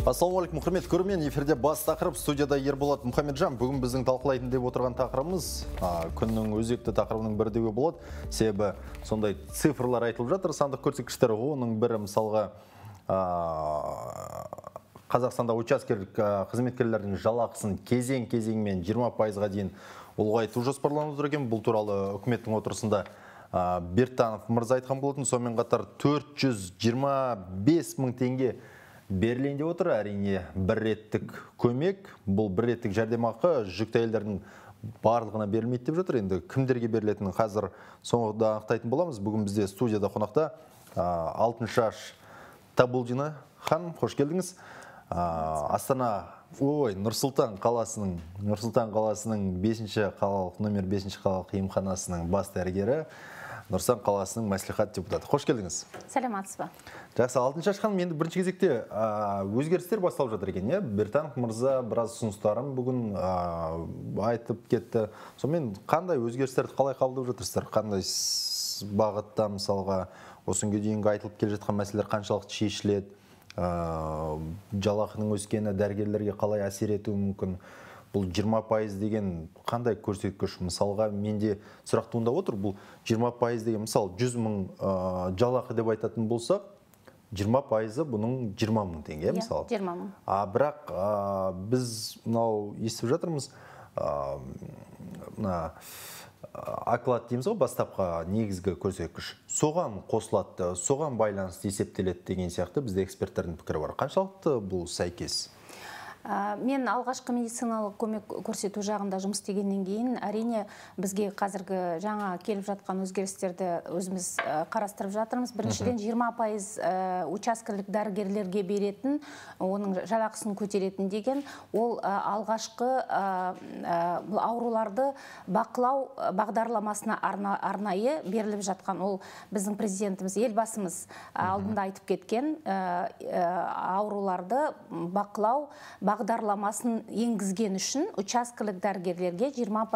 Ассалаумалейкум, құрметті көрермен, эфирде бас тақырып, студияда Ерболат Мұхамеджан. Бүгін біздің талқылайтын деп отырған тақырыбымыз күннің өзекті тақырыбының бірі деуге болады. Себебі сондай цифрлар айтылып жатыр, сандық көрсеткіштер. Оның бірі мысалға Қазақстанда учаскелік қызметкерлердің жалақысын кезең-кезеңмен 20%-ға дейін ұлғайту жоспарланып отыр екен. Бұл туралы үкіметтің отырысында Бертанов мырза айтқан болатын. Сонымен қатар 425 мың теңге берілейін деп отыр. Әрине бір реттік көмек, бұл бір реттік жәрдемақы жүкті әйелдердің барлығына берілмейді деп жатыр. Енді кімдерге берілетінін қазір соңында анықтайтын боламыз. Бүгін бізде студияда қонақта Алтыншаш Табылдина ханым, қош келдіңіз. Нұр-Сұлтан қаласының 5-ші қалалық, номер 5-ші қалалық емханасының бас дәрігері, Нұр-Сұлтан қаласының мәслихат депутаты. Қош келдіңіз. Сәлеметсіз ба? Жақсы, Алтыншаш ханым, енді бірінші кезекте өзгерістер басталып жатыр екен, иә? Бертанов мырза біраз ұсыныстарын бүгін айтып кетті. Сонымен қандай өзгерістерді қалай қабылдап жатырсыздар? Қандай бағытта, мысалға, осыған дейінгі айтылып келе жатқан мәселелер қаншалықты шешіледі? Жалақының өскені дәрігерлерге қалай әсер етуі мүмкін? Бұл 20% деген қандай көрсеткіш? Мысалға, менде сұрақ туындап отыр. Бұл 20% деген, мысалы, 100 мың жалақы деп айтатын болсақ, 20%-ы бұның 20 мың теңге, мысалы. 20 мың. Бірақ біз естіп жатырмыз, оклад дейміз ғой, бастапқы негізгі көрсеткіш. Соған қосылады, соған байланысты есептеледі деген сияқты бізде эксперттердің пікірі бар. Қаншалықты бұл сәйкес? Мен алғашқы медициналық көмек көрсету жағында жұмыс істегеннен кейін, әрине бізге қазіргі жаңа келіп жатқан өзгерістерді өзіміз қарастырып жатырмыз. Біріншіден 20% учаскелік дәрігерлерге беретін, оның жалақысын көтеретін деген, ол алғашқы ауруларды бақылау бағдарламасына арнайы беріліп жатқан. Ол біздің президентіміз, елбасымыз алдында айтып кеткен ауруларды бақылау бағдарламасын енгізген үшін учаскелік дәрігерлерге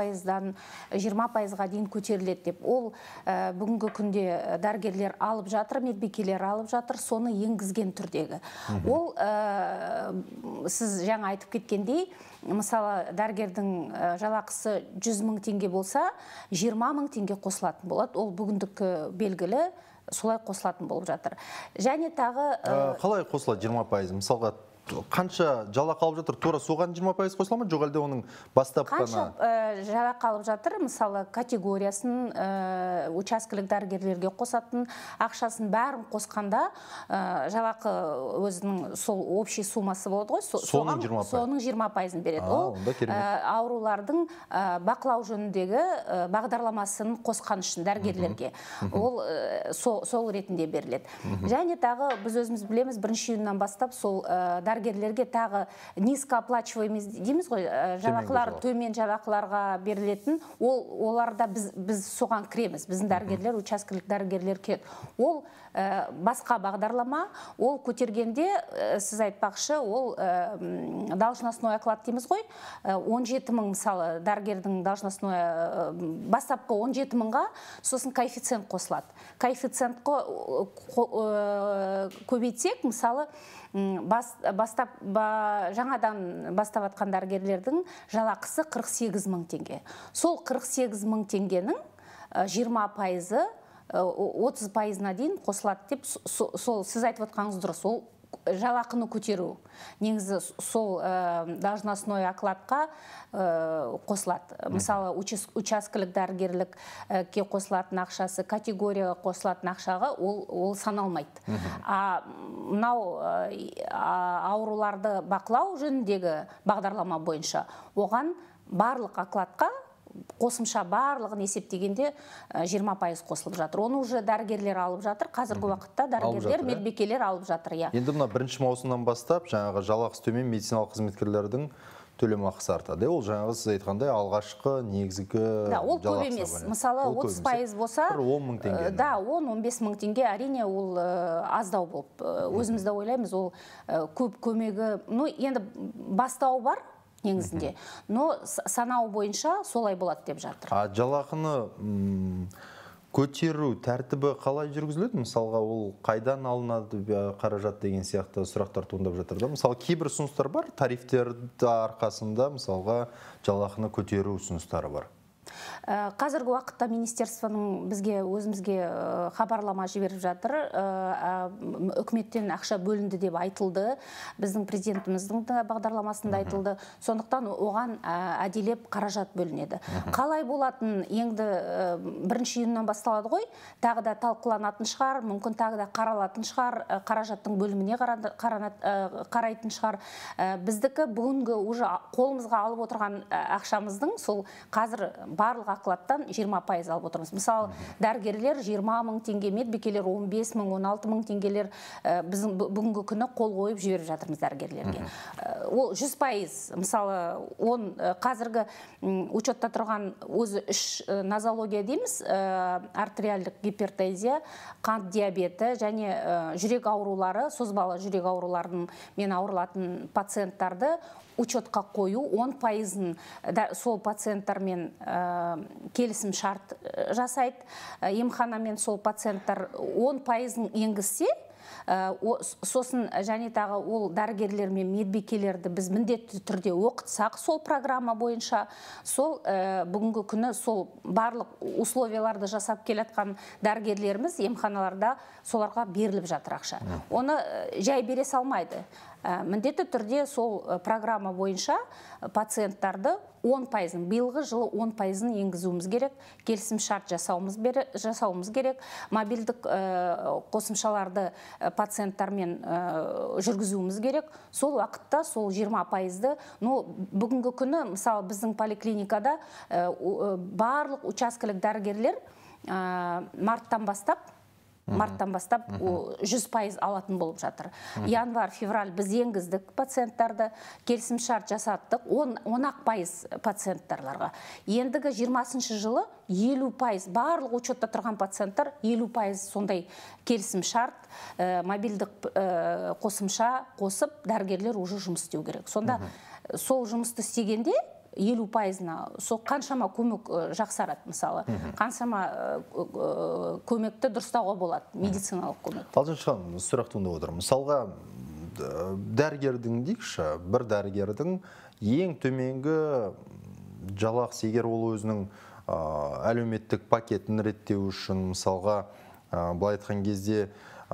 20%-ға дейін көтеріледі деп. Ол бүгінгі күнде дәрігерлер алып жатыр, медбикелер алып жатыр, соны енгізген түрдегі. Ол сіз жаңа айтып кеткендей, мысалы, дәрігердің жалақысы 100 мың теңге болса, 20 мың теңге қосылатын болады. Ол бүгіндік белгілі, солай қосылатын болып жатыр. Және тағы... Қалай қосылады 20%? Мысалға, қанша жалақы алып жатыр, тура соған 20% қосыла ма, жоқ әлде оның бастапқы қанша жалақы алып жатыр, мысалы категориясын учаскелік дәрігерлерге қосатын ақшасын бәрін қосқанда жалақы өзінің сол общий суммасы болады ғой, соның 20%-ын береді. Ол аурулардың бақылау жөніндегі бағдарламасын қосқан үшін дәрігерлерге. Ол сол ретінде беріледі. Және тағы біз өзіміз білеміз, бірінші июньнан бастап сол дәрігерлерге тағы низкооплачиваемый дейміз ғой, жалақылар төмен жалақыларға берілетін, оларда біз соған кіреміз. Біздің дәрігерлер, учаскелік дәрігерлер келеді. Ол басқа бағдарлама, ол көтергенде, сіз айтпақшы, ол должностной оклад дейміз ғой, 17 мың, мысалы, дәрігердің должностной бастапқы 17 мыңға, сосын коэффициент қосылады. Коэффициентқа көбейтсек, мысалы, жаңадан бастап атқан дәрігерлердің жалақысы 48 мың теңге. Сол 48 мың теңгенің 20%-ы 30%-на дейін қосылады деп, сол сіз айтып отқаныңыз дұрыс, ол жалақыны көтеру. Негізі сол должностной окладқа қосылады. Мысалы, учаскелік дәрігерлікке қосылатын ақшасы, категорияға қосылатын ақшаға ол саналмайды. Мынау ауруларды бақылау жөніндегі бағдарлама бойынша оған барлық окладқа қосымша барлығын есептегенде 20% қосылып жатыр. Оны уже дәрігерлер алып жатыр. Қазіргі уақытта дәрігерлер, медбикелер алып жатыр. Енді мына 1 маусымнан бастап жаңағы жалақысы төмен медициналық қызметкерлердің төлемақысы артады. Ол жаңағы сіз айтқандай алғашқы негізгі жалақысы. Ол көп емес. Мысалы 30% болса, 10 мың теңге. Да, 10-15 мың теңге, әрине ол аздау болып. Өзімізді ойлаймыз, ол көп көмегі. Енді бастау бар негізінде. Но санау бойынша солай болады деп жатыр. Жалақыны көтеру тәртібі қалай жүргізіледі? Мысалға, ол қайдан алынады қаражат деген сияқты сұрақтар туындап жатыр да. Мысалы, кейбір ұсыныстар бар, тарифтерді арқасында мысалға жалақыны көтеру ұсыныстары бар. Қазіргі уақытта министерствоның өзімізге хабарлама жіберіп жатыр. Үкіметтен ақша бөлінді деп айтылды. Біздің президентіміздің бағдарламасында айтылды. Сондықтан оған әдейілеп қаражат бөлінеді. Қалай болатын енді бірінші июньнан басталады ғой. Тағы да талқыланатын шығар, мүмкін тағы да қаралатын шығар, қаражаттың бөліміне қарайтын шығар. Біздікі бүгінгі уже қолымызға алып отырған ақшамыздың сол қазір барлық ақылаттан 20% алып отырмыз. Мысалы, дәрігерлер 20 мың теңге, медбикелер 15 мың, 16 мың теңгелер біздің бүгінгі күні қол қойып жіберіп жатырмыз дәрігерлерге. Ол 100%. Мысалы, қазіргі учетта тұрған өзі 3 нозология дейміз, артериалдық гипертензия, қант диабеті және жүрек аурулары, созбалы жүрек ауруларының мен ауырылатын пациенттарды учетқа қою, 10%-ын сол пациенттармен келісім шарт жасайды. Емханамен сол пациенттар 10%-ын енгізсе, сосын және тағы ол дәрігерлер мен медбикелерді біз міндетті түрде оқытсақ сол программа бойынша, сол бүгінгі күні сол барлық условияларды жасап келатқан дәрігерлеріміз емханаларда соларға беріліп жатыр ақша. Оны жай бере салмайды. Міндетті түрде сол программа бойынша пациенттарды 10%-ын, биылғы жылы 10%-ын енгізуіміз керек, келісім шарт жасауымыз керек, мобильдік қосымшаларды пациенттармен жүргізуіміз керек. Сол уақытта сол 20%-ды, бүгінгі күні, мысалы, біздің поликлиникада барлық учаскелік дәрігерлер марттан бастап 100% алатын болып жатыр. Январ, февраль біз енгіздік пациенттарды, келісім шарт жасаттық, 10% пациенттарларға. Ендігі 20-шы жылы 50%, барлық учетта тұрған пациенттар 50% сондай келісім шарт, мобильдік қосымша қосып, дәрігерлер уже жұмыс істеу керек. Сонда сол жұмысты істегенде 50%-на сол қаншама көмек жақсарады, мысалы. Қаншама көмекті дұрыстауға болады, медициналық көмек. Алтыншы ханым, сұрақ туындап отыр. Мысалға, дәрігердің дейікші, бір дәрігердің ең төменгі жалақысы, егер ол өзінің әлеуметтік пакетін реттеу үшін, мысалға, былай айтқан кезде,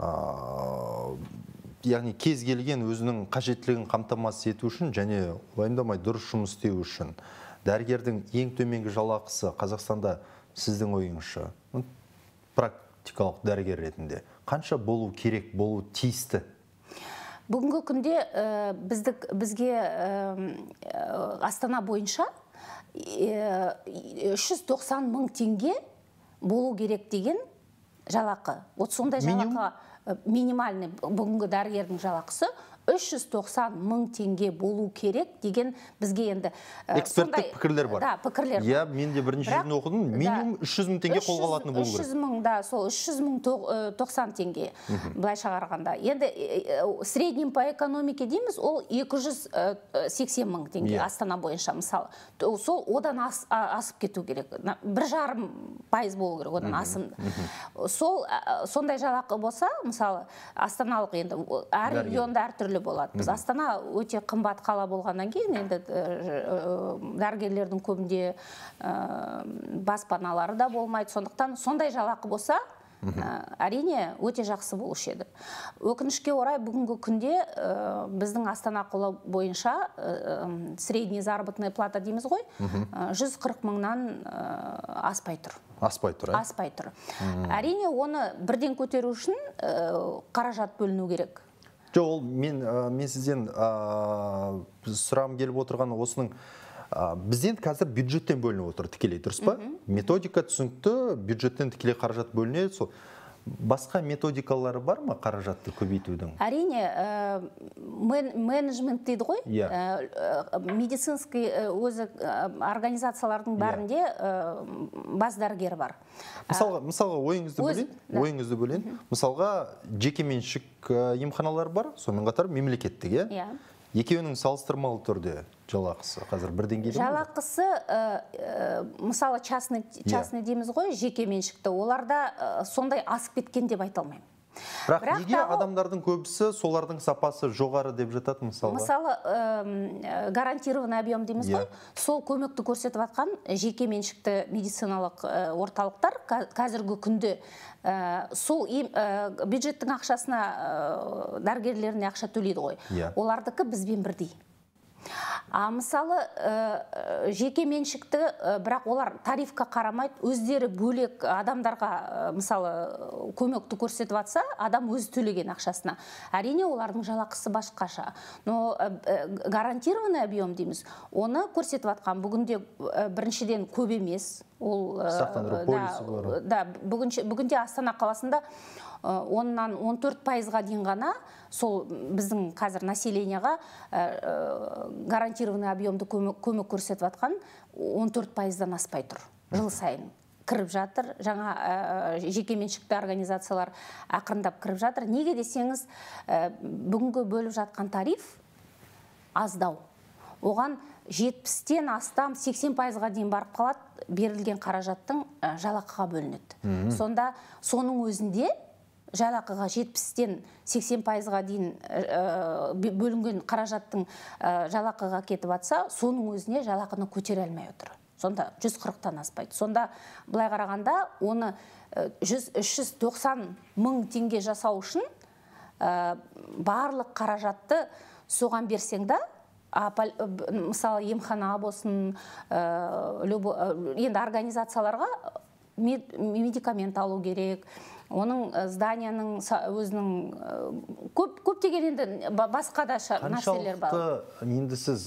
яғни кез келген өзінің қажеттілігін қамтамасыз ету үшін және уайымдамай дұрыс жұмыс істеу үшін дәрігердің ең төменгі жалақысы Қазақстанда сіздің ойыңызша, практикалық дәрігер ретінде қанша болу керек, болу тиісті? Бүгінгі күнде бізге Астана бойынша 390 мың теңге болу керек деген жалақы. Сондай жалақы минимальный бүгінгі дәрігердің жалақысы 390 мың теңге болу керек деген бізге енді эксперттік пікірлер бар. Да, пікірлер бар. Я, мен де бірінші жерден оқыдым, минимум 300 мың теңге қолға алатыны болу керек. 300 мың, да, сол 300 мың 90 теңге былайша қарағанда. Енді среднем по экономике дейміз, ол 280 мың теңге Астана бойынша, мысалы. Сол одан асып кету керек. 1,5% болу керек, одан асымды. Сондай жалақы болса, мысалы, Астаналық енді әр регионда әртүрлі болады. Біз Астана өте қымбат қала болғаннан кейін, енді дәрігерлердің көбінде баспаналары да болмайды. Сондықтан сондай жалақы болса, әрине өте жақсы болушы еді. Өкінішке орай бүгінгі күнде біздің Астана қолы бойынша средний заработная плата дейміз ғой, 140 мыңнан аспай тұр. Аспай тұр, ә? Аспай тұр. Әрине оны бірден көтеру үшін қаражат бөліну керек. Ол мен сізден сұрағым келіп отырған осының бізден қазір бюджеттен бөлініп отыр тікелей, дұрыс па? Методика түсінікті, бюджеттен тікелей қаражат бөлінеді. Басқа методикалары бар ма қаражатты көбейтудің? Әрине, менеджмент дейді ғой, медицинский өзі организациялардың бәрінде бас дәрігері бар. Мысалға ойыңызды бөлейін. Мысалға жекеменшік емханалар бар, сонымен қатар мемлекеттік. Екеуінің салыстырмалы түрде жалақысы қазір бір деңгейде ме? Жалақысы мысалы частный дейміз ғой, жеке меншікті, оларда сондай асып кеткен деп айта алмаймын. Бірақ неге адамдардың көбісі солардың сапасы жоғары деп жатады мысалға? Мысалы гарантированный объем дейміз ғой, сол көмекті көрсетіп жатқан жеке меншікті медициналық орталықтар қазіргі күнде сол бюджеттің ақшасына дәрігерлеріне ақша төлейді ғой. Олардікі бізбен бірдей. Мысалы жеке меншікті, бірақ олар тарифқа қарамайды, өздері бөлек адамдарға мысалы көмекті көрсетіп жатса, адам өзі төлеген ақшасына. Әрине олардың жалақысы басқаша. Но гарантированный объем дейміз, оны көрсетіп жатқан бүгінде біріншіден көп емес. Сақтандыру полисі бар. Да, бүгінде Астана қаласында 10-14%-ға дейін ғана сол біздің қазір населенияға гарантированный объемды көмек көрсетіп жатқан 14%-дан аспай тұр. Жыл сайын кіріп жатыр. Жаңа жеке меншікті организациялар ақырындап кіріп жатыр. Неге десеңіз, бүгінгі бөліп жатқан тариф аздау. Оған 70-тен астам 80%-ға дейін барып қалады, берілген қаражаттың жалақыға бөлінеді. Сонда соның өзінде жалақыға 70-тен 80%-ға дейін бөлінген қаражаттың жалақыға кетіп жатса, соның өзіне жалақыны көтере алмай отыр. Сонда 140-тан аспайды. Сонда былай қарағанда оны 390 мың теңге жасау үшін барлық қаражатты соған берсең да, мысалы емхана болсын, енді организацияларға медикамент алу керек, оның зданияның өзінің көптеген енді басқа да нәрселер бар. Қаншалықты енді сіз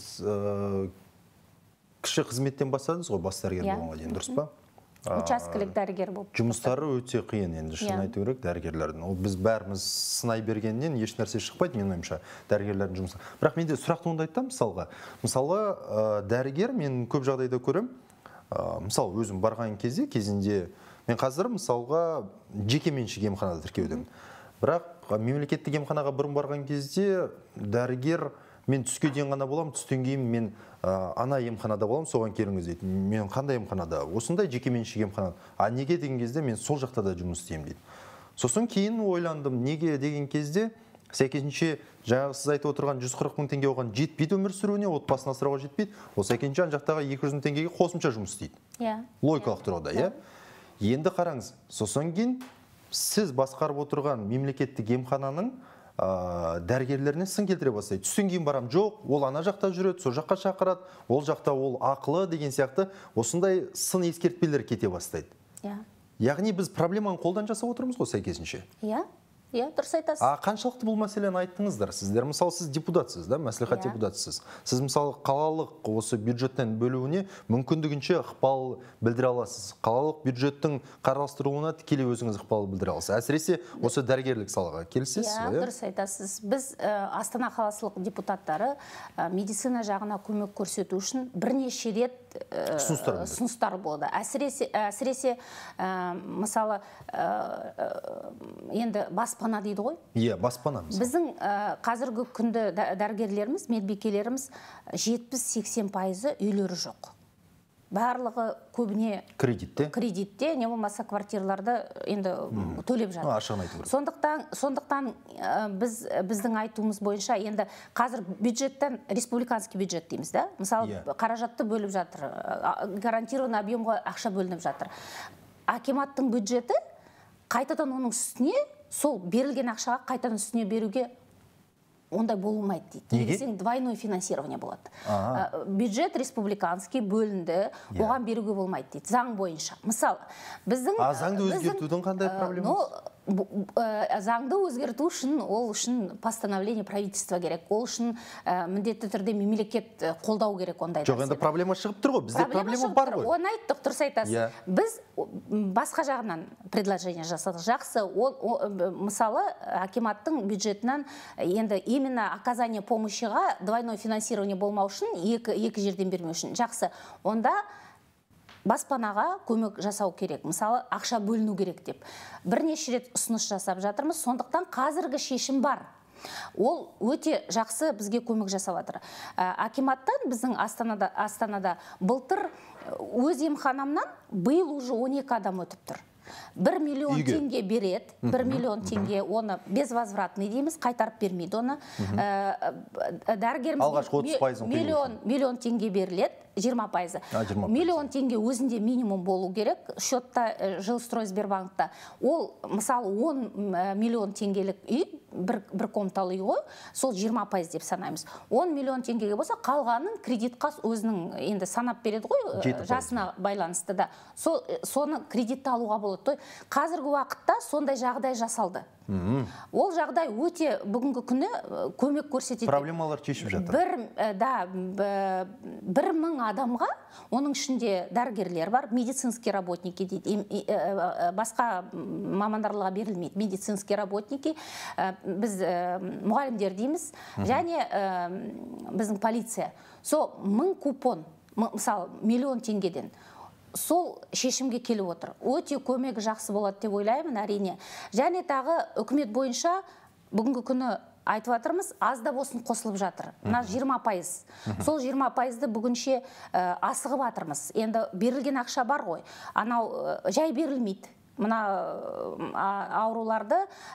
кіші қызметтен бастадыңыз ғой, бас дәрігер болғанға дейін, дұрыс па? Учаскелік дәрігер болып. Жұмыстары өте қиын, енді шын айту керек дәрігерлердің. Біз бәріміз сынай бергеннен еш нәрсе шықпайды, менің ойымша, дәрігерлердің жұмысы. Бірақ менде сұрақ туындайды да, мысалға. Мысалы, дәрігер мен көп жағдайда көрем, мысалы өзім барған кезінде мен қазір мысалға жеке меншік емханада тіркеудемін. Бірақ мемлекеттік емханаға бұрын барған кезде дәрігер мен түске дейін ғана боламын, түстен кейін мен ана емханада боламын, соған келіңіз дейді. Мен қандай емханада? Осындай жеке меншік емханада. Неге деген кезде мен сол жақта да жұмыс істеймін дейді. Сосын кейін ойландым, неге деген кезде сәйкесінше жаңағы сіз айтып отырған 140 мың теңге оған жетпейді өмір сүруіне, отбасын асырауға жетпейді. Ол сәйкесінше ана жақтағы 200 мың теңгеге қосымша жұмыс істейді. Логикалық тұрғыда, иә? Енді қараңыз, сосын кейін сіз басқарып отырған мемлекеттік емхананың дәрігерлеріне сын келтіре бастайды. Түстен кейін барам, жоқ, ол ана жақта жүреді, сол жаққа шақырады, ол жақта ол ақылы деген сияқты осындай сын ескертпелер кете бастайды. Яғни біз проблеманы қолдан жасап отырмыз ғой сәйкесінше. Иә, дұрыс айтасыз. Қаншалықты бұл мәселені айттыңыздар сіздер? Мысалы, сіз депутатсыз, да, мәслихат депутатсыз. Сіз мысалы қалалық осы бюджеттен бөлуіне мүмкіндігінше ықпал білдіре аласыз. Қалалық бюджеттің қарастырылуына тікелей өзіңіз ықпал білдіре аласыз. Әсіресе осы дәрігерлік салаға келісесіз ба? Иә, дұрыс айтасыз. Біз Астана қаласылық депутаттары медицина жағына көмек көрсету үшін бірнеше рет ұсыныстар болды. Әсіресе мысалы енді баспана дейді ғой? Иә, баспана. Біздің қазіргі күнді дәрігерлеріміз, медбикелеріміз 70-80% үйлері жоқ. Барлығы көбіне кредитте, не болмаса квартираларды енді төлеп жатыр. Ашығын айту керек. Сондықтан біздің айтуымыз бойынша енді қазір бюджеттен, республиканский бюджет дейміз, да? Мысалы, қаражатты бөліп жатыр, гарантированный объемға ақша бөлініп жатыр. Акиматтың бюджеті қайтадан оның үстіне, сол берілген ақшаға қайтадан үстіне беруге ондай болмайды дейді. Негесең двойной финансирование болады. Бюджет республиканский бөлінді, оған беруге болмайды дейді, заң бойынша. Мысалы, біздің... Заңды өзгертудің қандай проблемасы? Заңды өзгерту үшін, ол үшін постановление правительства керек. Ол үшін міндетті түрде мемлекет қолдау керек ондай. Жоқ, енді проблема шығып тұр ғой, бізде проблема бар ғой. Оны айттық, дұрыс айтасыз. Біз басқа жағынан предложение жасадық. Жақсы, мысалы, акиматтың бюджетінен енді именно оказание помощиға двойной финансирование болмау үшін, екі жерден бермеу үшін. Жақсы, онда баспанаға көмек жасау керек. Мысалы, ақша бөліну керек деп. Бірнеше рет ұсыныс жасап жатырмыз. Сондықтан қазіргі шешім бар. Ол өте жақсы бізге көмек жасап жатыр. Акиматтан біздің Астанада былтыр өз емханамнан биыл уже 12 адам өтіп тұр. 1 миллион теңге береді, 1 миллион теңге, оны безвозвратный дейміз, қайтарып бермейді оны. Дәрігерімізге миллион теңге беріледі, 20%. Миллион теңге өзінде минимум болу керек, счетта Жилстройсбербанкта. Ол, мысалы, 10 миллион теңгелік үй, бір комнаталы үй ғой, сол 20% деп санаймыз. 10 миллион теңгеге болса, қалғанын кредитқа өзінің енді санап береді ғой, жасына байланысты да. Соны кредитті алуға болады. Қазіргі уақытта сондай жағдай жасалды. Ол жағдай өте бүгінгі күні көмек көрсетеді. Проблемалар шешіп жатыр. 1000 адамға, оның ішінде дәрігерлер бар, медицинский работники дейді, басқа мамандарларға берілмейді, медицинский работники, біз мұғалімдер дейміз, және біздің полиция. Сол 1000 купон, мысалы, миллион теңгеден, сол шешімге келіп отыр. Өте көмегі жақсы болады деп ойлаймын, әрине. Және тағы үкімет бойынша бүгінгі күні айтып жатырмыз, аз да болсын қосылып жатыр. Мына 20%. Сол 20%-ды бүгінше асығып жатырмыз. Енді берілген ақша бар ғой. Анау жай берілмейді. Мына ауруларды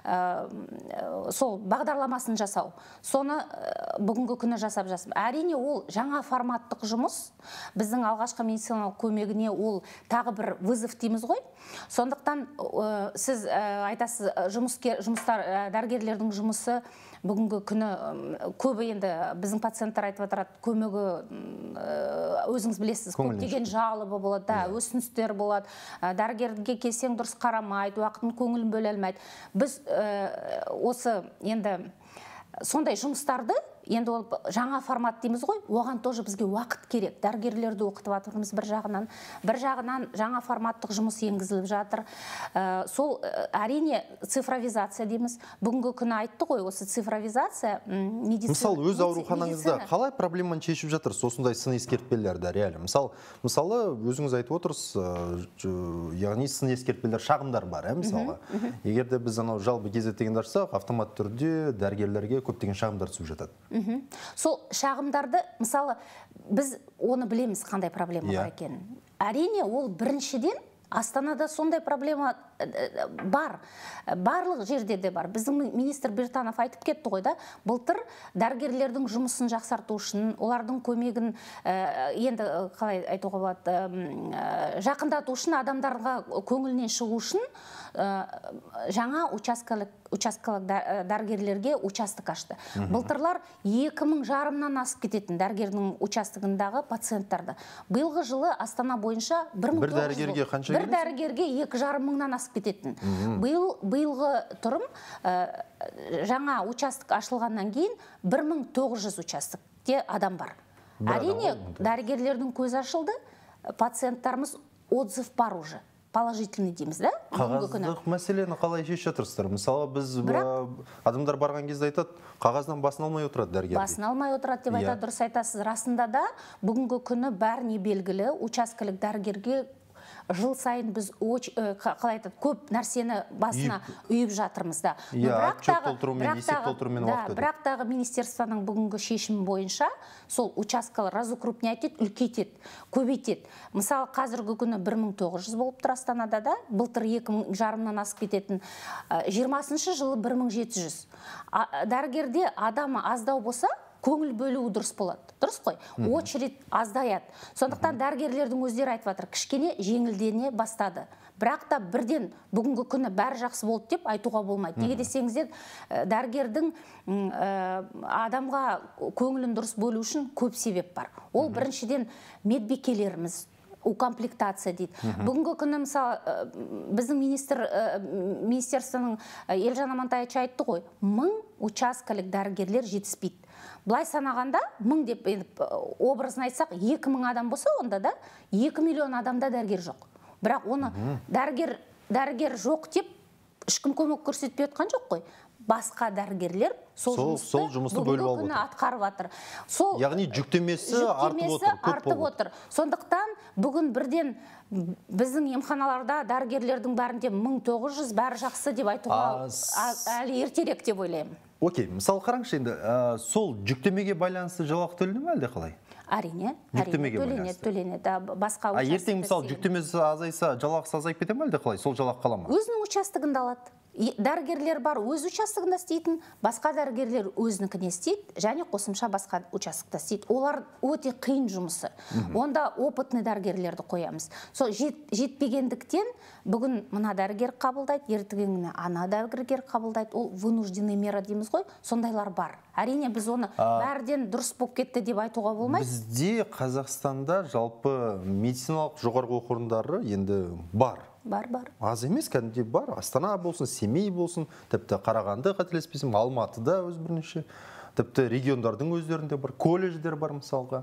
сол бағдарламасын жасау. Соны бүгінгі күні жасап жасым. Әрине ол жаңа форматтық жұмыс. Біздің алғашқы медициналық көмегіне ол тағы бір вызов дейміз ғой. Сондықтан сіз айтасыз, дәрігерлердің жұмысы бүгінгі күні көбі, енді біздің пациенттер айтып отырады, көмегі өзіңіз білесіз, көптеген жалобы болады, өсіністер болады, дәрігерге келсең дұрыс қарамайды, уақытын көңілін бөле алмайды. Біз осы енді сондай жұмыстарды, енді ол жаңа формат дейміз ғой, оған тоже бізге уақыт керек. Дәрігерлерді оқытып жатырмыз бір жағынан жаңа форматтық жұмыс енгізіліп жатыр. Сол әрине цифровизация дейміз. Бүгінгі күні айтты ғой, осы цифровизация медицина. Мысалы, өз ауруханаңызда қалай проблеманы шешіп жатыр осындай сын ескертпелерді реально? Мысалы, өзіңіз айтып отырсыз, яғни сын ескертпелер, шағымдар бар, мысалға. Егер де біз анау жалпы кезеттегенді ашсақ, автомат түрде дәрігерлерге көптеген шағымдар түсіп жатады. Сол шағымдарды, мысалы, біз оны білеміз қандай проблема бар екенін. Әрине, ол біріншіден Астанада сондай проблема бар. Барлық жерде де бар. Біздің министр Біртанов айтып кетті ғой да, былтыр дәрігерлердің жұмысын жақсарту үшін, олардың көмегін енді қалай айтуға болады, жақындату үшін, адамдарға көңілінен шығу үшін жаңа учаскалық дәрігерлерге участок ашты. Былтырлар 2500-нан асып кететін дәрігердің участогындағы пациенттарды. Биылғы жылы Астана бойынша 1900 бір дәрігерге 2500-нан асып кететін. Биылғы тұрым жаңа участок ашылғаннан кейін 1900 участокте адам бар. Әрине, дәрігерлердің көзі ашылды, пациенттарымыз отзыв бар уже. Положительный дейміз, да? Қағаздық мәселені қалай шешіп жатырсыздар? Мысалы, біз адамдар барған кезде айтады, қағаздан басын алмай отырады дәрігерге. Басын алмай отырады деп айтады, дұрыс айтасыз. Расында да бүгінгі күні бәріне белгілі учаскелік дәрігерге жыл сайын біз қалай айтады, көп нәрсені басына үйіп жатырмыз да. Бірақ тағы министерствоның бүгінгі шешімі бойынша сол учаскалар разукрупнять етеді, үлкейтеді, көбейтеді. Мысалы, қазіргі күні 1900 болып тұр Астанада да, былтыр 2500-нан асып кететін, 20-шы жылы 1700. Дәрігерде адамы аздау болса, көңіл бөлуі дұрыс болады. Дұрыс қой? Очередь аздаяды. Сондықтан дәрігерлердің өздері айтып жатыр, кішкене жеңілдене бастады. Бірақ та бірден бүгінгі күні бәрі жақсы болды деп айтуға болмайды. Неге десеңіздер, дәрігердің адамға көңілін дұрыс бөлу үшін көп себеп бар. Ол біріншіден медбикелеріміз, укомплектация дейді. Бүгінгі күні, мысалы, біздің министерствоның Елжан Амантаевич айтты ғой, 1000 учаскелік дәрігерлер жетіспейді. Былай санағанда, 1000 деп образын айтсақ, 2000 адам болса, онда да 2 миллион адамда дәрігер жоқ. Бірақ оны дәрігер жоқ деп ешкім көмек көрсетпей отқан жоқ қой. Басқа дәрігерлер сол жұмысты бүгінгі күні атқарып жатыр. Яғни жүктемесі артып отыр. Сондықтан бүгін бірден біздің емханаларда дәрігерлердің бәрінде 1900 бәрі жақсы деп айтуға әлі ертерек деп ойлаймын. Окей, мысалы қараңызшы енді сол жүктемеге байланысты жалақы төлене ме әлде қалай? Әрине, Жүктемеге байланысты. төленеді. Басқа Ертең мысалы жүктемесі азайса, жалақысы азайып кете ме әлде қалай? Сол жалақы қала ма? Өзінің участогында алады. Дәрігерлер бар, өз участогында істейтін, басқа дәрігерлер өзінікіне істейді, және қосымша басқа участокта істейді. Олар өте қиын жұмысы. Онда опытный дәрігерлерді қоямыз. Сол жетпегендіктен бүгін мына дәрігер қабылдайды, ертеңіне ана дәрігер қабылдайды. Ол вынужденный мера дейміз ғой, сондайлар бар. Әрине біз оны бәрден дұрыс болып кетті деп айтуға болмайды. Бізде Қазақстанда жалпы медициналық жоғарғы оқу орындары енді бар. Бар. Аз емес, кәдімгідей бар. Астана болсын, Семей болсын, тіпті Қарағанды, қателеспесем, Алматыда өз бірнеше, тіпті региондардың өздерінде бар, колледждер бар мысалға.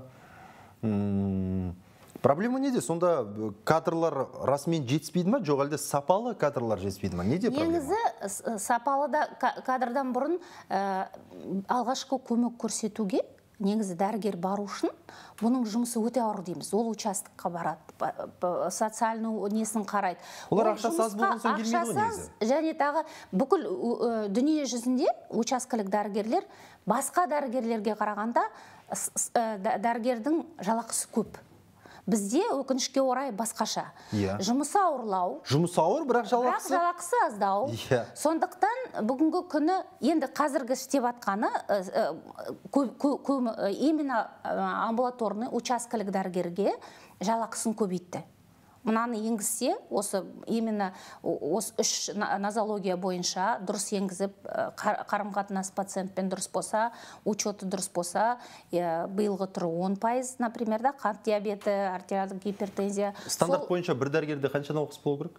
Проблема неде? Сонда кадрлар расымен жетіспейді ма, жоқ әлде сапалы кадрлар жетіспейді ма? Неде проблема? Негізі сапалы кадрдан бұрын алғашқы көмек көрсетуге негізі дәрігер бару үшін бұның жұмысы өте ауыр дейміз. Ол участокқа барады, социальный несін қарайды. Олар ақшасы аз болған соң келмейді ғой негізі. Және тағы бүкіл дүние жүзінде учаскелік дәрігерлер басқа дәрігерлерге қарағанда дәрігердің жалақысы көп. Бізде өкінішке орай басқаша. Жұмысы ауырлау. Жұмысы ауыр, бірақ жалақысы аздау. Сондықтан бүгінгі күні енді қазіргі істеп атқаны именно амбулаторный учаскелік дәрігерге жалақысын көбейтті. Мынаны енгізсе, именно осы 3 нозология бойынша дұрыс енгізіп, қарым-қатынас пациентпен дұрыс болса, учеты дұрыс болса, биылғы түрі 10%, например, қант диабеті, артериалдық гипертензия. Стандарт бойынша бір дәрігерде қанша науқас болу керек?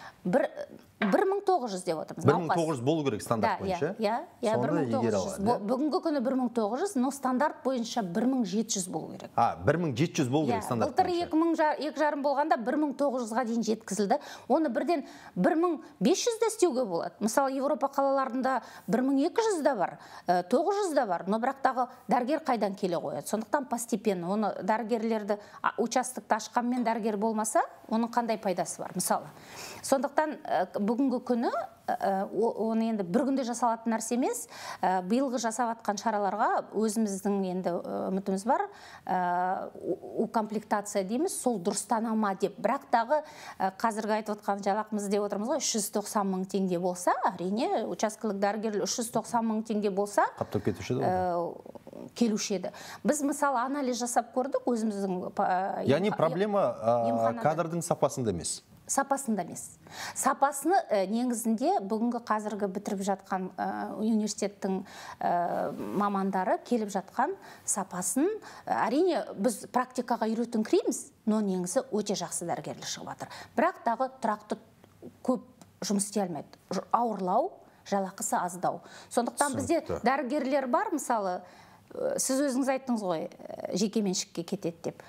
1900 деп отырмыз. 1900 болу керек стандарт бойынша? Иә, 1900. Бүгінгі күні 1900, но стандарт бойынша 1700 болу керек. 1700 болу керек стандарт бойынша. Былтыр 2,5 болғанда 1900-ға дейін жеткізілді. Оны бірден 1500 де істеуге болады. Мысалы, Европа қалаларында 1200 да бар, 900 да бар, но бірақтағы дәрігер қайдан келе қояды. Сондықтан постепенно, оны дәрігерлерді участокта ашқанмен дәрігер болмаса, оның қандай пайдасы бар, мысалы. Сондықтан бүгінгі күні оны енді бір күнде жасалатын нәрсе емес, биылғы жасап атқан шараларға өзіміздің енді үмітіміз бар, укомплектация дейміз, сол дұрыстана ма деп. Бірақ тағы қазіргі айтып отқан жалақымыз деп отырмыз ғой, 390 мың теңге болса, әрине учаскелік дәрігерлер 390 мың теңге болса, қаптап кетуші еді. Келуші еді. Біз мысалы анализ жасап көрдік өзіміздің. Яғни проблема кадрдың сапасында емес. Сапасында емес. Сапасыны негізінде бүгінгі қазіргі бітіріп жатқан университеттің мамандары келіп жатқан сапасын, әрине біз практикаға үйретіңкіреміз, но негізі өте жақсы дәрігерлер шығып жатыр. Бірақ тағы тұрақты көп жұмыс істей алмайды. Ауырлау, жалақысы аздау. Сондықтан бізде дәрігерлер бар, мысалы, сіз өзіңіз айттыңыз ғой, жекеменшікке кетеді деп.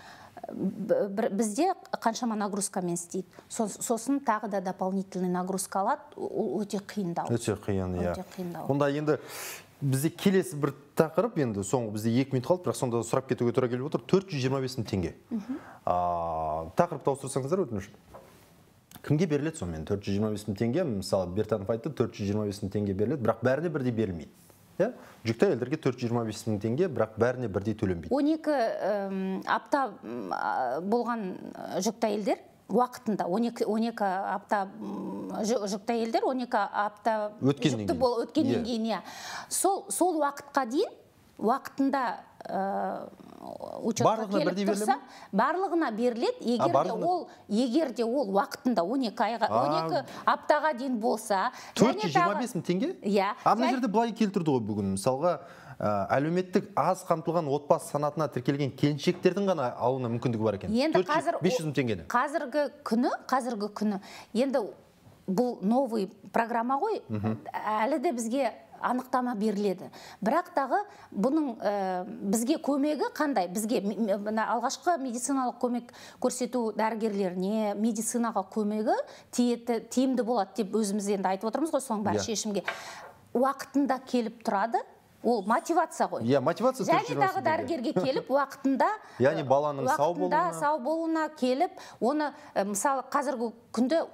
Бізде қаншама нагрузкамен істейді. Сосын тағы да дополнительный нагрузка алады, өте қиындау. Өте қиын, иә. Онда енді бізде келесі бір тақырып, енді соңғы бізде 2 минут қалды, бірақ сонда сұрап кетуге тура келіп отыр. 425 мың теңге. Тақырыпты ауыстырсаңыздар өтініш. Кімге беріледі сонымен? 425 мың теңге, мысалы Бертанов айтты, 425 мың теңге беріледі, бірақ бәріне бірдей берілмейді. Жүкті әйелдерге 425 мың теңге, бірақ бәріне бірдей төленбейді. 12 апта болған жүкті әйелдер уақытында, 12 апта жүкті әйелдер 12 апта жүкті өткеннен кейін. Сол уақытқа дейін, уақытында учетқа келіп тұрса, барлығына беріледі, егерде ол уақытында 12 аптаға дейін болса. 425 мың теңге? Мына жерде былай келтірді ғой бүгін. Мысалға, әлеуметтік аз қамтылған отбасы санатына тіркелген келіншектердің ғана алуына мүмкіндігі бар екен. 500 мың теңгені. Қазіргі күні, енді бұл новый программа ғой, әлі де бізге анықтама беріледі. Бірақ тағы бұның бізге көмегі қандай? Бізге алғашқы медициналық көмек көрсету дәрігерлеріне медицинаға көмегі тиімді болады деп өзіміз енді айтып отырмыз ғой, соң бәрі шешімге. Уақытында келіп тұрады. Ол мотивация ғой. Мотивация. Және тағы дәрігерге келіп уақытында, яғни баланың сау болуына келіп, оны мысалы қазіргі күнде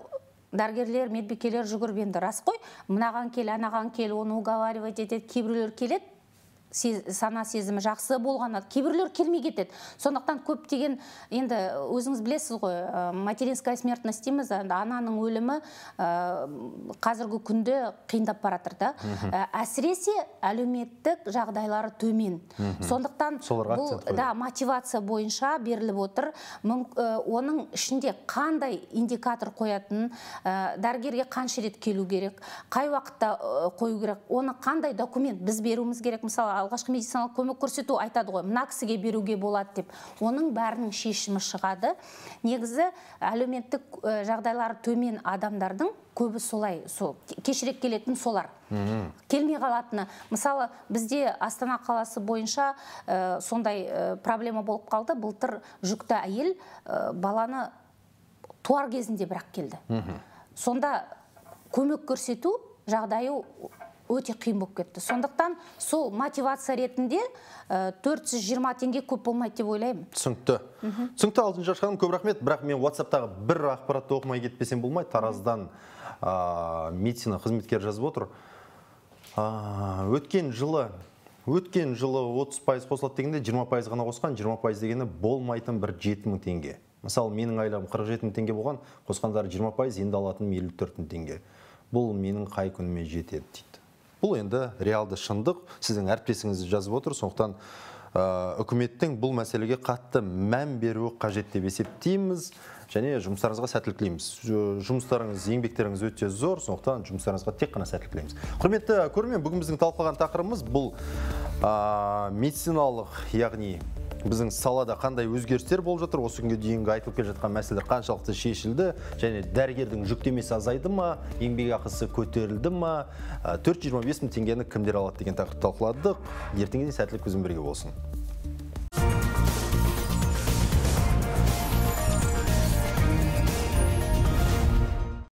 дәрігерлер, медбикелер жүгіріп енді рас қой, мынаған кел, анаған кел, оны уговаривать етеді, кейбіреулер келеді, сана сезімі жақсы болғаны, кейбіреулер келмей кетеді. Сондықтан көптеген, енді өзіңіз білесіз ғой, материнская смертность дейміз, ананың өлімі қазіргі күнде қиындап баратыр да. Әсіресе әлеуметтік жағдайлары төмен. Сондықтан бұл мотивация бойынша беріліп отыр. Оның ішінде қандай индикатор қоятын, дәрігерге қанша рет келу керек, қай уақытта қою керек, оны қандай документ біз беруіміз керек. Мысалы, алғашқы медициналық көмек көрсету айтады ғой, мына кісіге беруге болады деп. Оның бәрінің шешімі шығады. Негізі әлеуметтік жағдайлары төмен адамдардың көбі солай, кешірек келетін солар. Келмей қалатыны. Мысалы, бізде Астана қаласы бойынша сондай проблема болып қалды. Былтыр жүкті әйел баланы туар кезінде бірақ келді. Сонда көмек көрсету жағдайы өте қиын болып кетті. Сондықтан сол мотивация ретінде 420 теңге көп болмайды деп ойлаймын. Түсінікті. Түсінікті, Алтыншаш ханым, көп рахмет. Бірақ мен WhatsApp-тағы бір ақпаратты оқымай кетпесем болмайды. Тараздан медицина қызметкері жазып отыр. Өткен жылы 30% қосылады дегенде 20% ғана қосқан, 20% дегені болмайтын бір 7000 теңге. Мысалы, менің айлам 47 теңге болған, қосқандары 20%, енді алатыным 54 теңге. Бұл менің қай күніме жетеді дейді. Бұл енді реалды шындық, сіздің әріптесіңіз жазып отыр, сондықтан үкіметтің бұл мәселеге қатты мән беруі қажет деп есептейміз, және жұмыстарыңызға сәттілік тілейміз. Жұмыстарыңыз, еңбектеріңіз өте зор, сондықтан жұмыстарыңызға тек қана сәттілік тілейміз. Құрметті көрермен, бүгін біздің талқылаған тақырыбымыз бұл медициналық, яғни біздің салада қандай өзгерістер болып жатыр, осы күнге дейінгі айтылып келе жатқан мәселелер қаншалықты шешілді, және дәрігердің жүктемесі азайды ма, еңбек ақысы көтерілді ма, 425 мың теңгені кімдер алады деген тақырыпты талқыладық. Ертеңге дейін сәттілік, күзім бірге болсын.